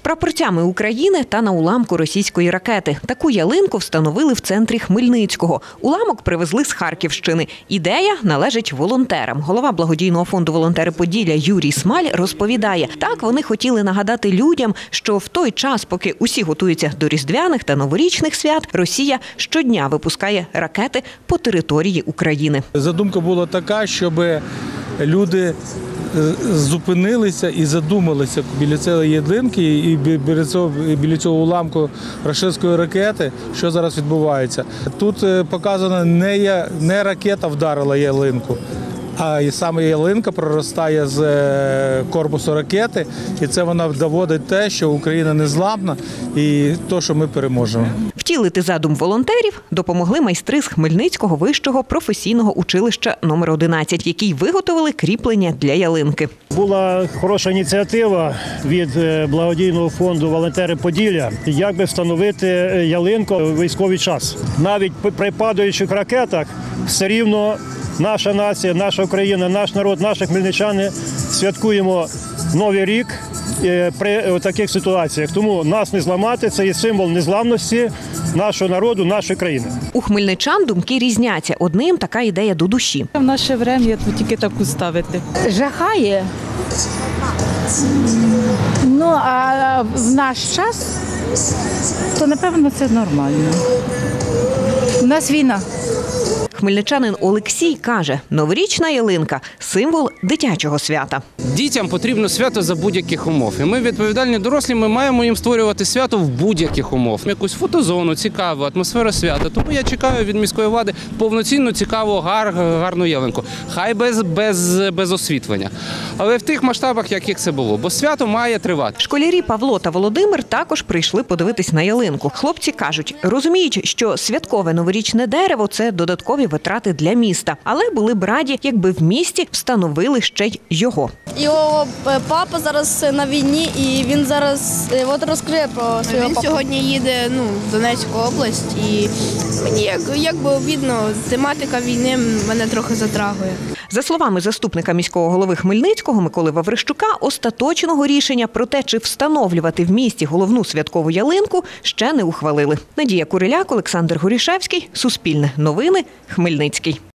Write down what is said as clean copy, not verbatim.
прапорцями України та на уламку російської ракети. Таку ялинку встановили в центрі Хмельницького. Уламок привезли з Харківщини. Ідея належить волонтерам. Голова благодійного фонду «Волонтери Поділля» Юрій Смаль розповідає, так вони хотіли нагадати людям, що в той час, поки усі готуються до різдвяних та новорічних свят, Росія щодня випускає ракети по території України. Задумка була така, щоб люди зупинилися і задумалися біля цієї ялинки і біля цього уламку рашистської ракети, що зараз відбувається. Тут показано, не ракета вдарила ялинку, а саме ялинка проростає з корпусу ракети, і це вона доводить те, що Україна незламна і те, що ми переможемо. Втілити задум волонтерів допомогли майстри з Хмельницького вищого професійного училища номер 11, які виготовили кріплення для ялинки. Була хороша ініціатива від благодійного фонду «Волонтери Поділля», як би встановити ялинку у військовий час. Навіть при падаючих ракетах все рівно наша нація, наша Україна, наш народ, наші хмельничани святкуємо Новий рік при таких ситуаціях. Тому нас не зламати – це є символ незламності нашого народу, нашої країни. У хмельничан думки різняться. Одним така ідея до душі. В наше время тільки таку ставити. Жахає. Ну, а в наш час, то, напевно, це нормально. У нас війна. Хмельничанин Олексій каже, новорічна ялинка – символ дитячого свята. Дітям потрібно свято за будь-яких умов. І ми, відповідальні дорослі, ми маємо їм створювати свято в будь-яких умов. Якусь фотозону, цікаву, атмосферу свята. Тому я чекаю від міської влади повноцінну, цікаву, гарну ялинку. Хай без освітлення. Але в тих масштабах, яких це було. Бо свято має тривати. Школярі Павло та Володимир також прийшли подивитись на ялинку. Хлопці кажуть, розуміють, що святкове новорічне дерево – це додаткові витрати для міста. Але були б раді, якби в місті встановили ще й його. Його папа зараз на війні, і він зараз розкриє про свого папу. Він сьогодні їде в Донецьку область, і мені якби обідно, тематика війни мене трохи затрагує. За словами заступника міського голови Хмельницького Миколи Ваврищука, остаточного рішення про те, чи встановлювати в місті головну святкову ялинку, ще не ухвалили. Надія Куриляк, Олександр Горішевський, Суспільне новини, Хмельницький.